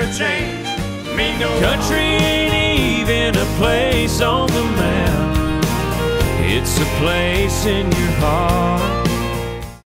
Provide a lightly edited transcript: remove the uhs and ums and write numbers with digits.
a change, mean no Country ain't even a place on the map. It's a place in your heart.